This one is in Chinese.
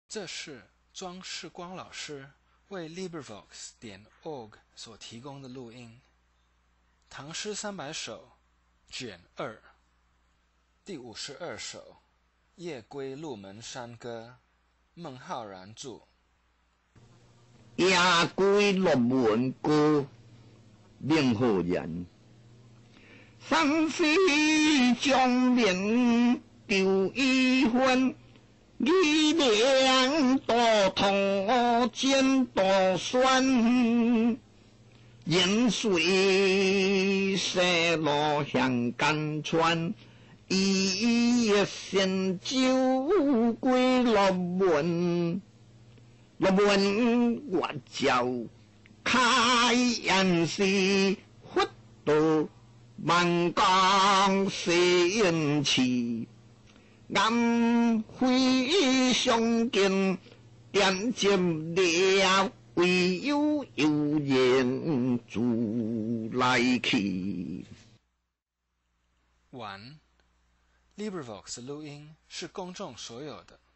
这是庄世光老师为 LibriVox.org 所提供的录音，唐诗300首卷2第52首夜归鹿门山歌，孟浩然著。 夜归鹿门歌，孟浩然。山西江面丢一番，李梁多痛剑多酸。沿水射落向干川，一夜仙酒归鹿门。鹿门外照开宴时，忽到万江仙池。暗辉相见点接了，唯有幽言逐来去。 完 LibriVox 录音是公众所有的，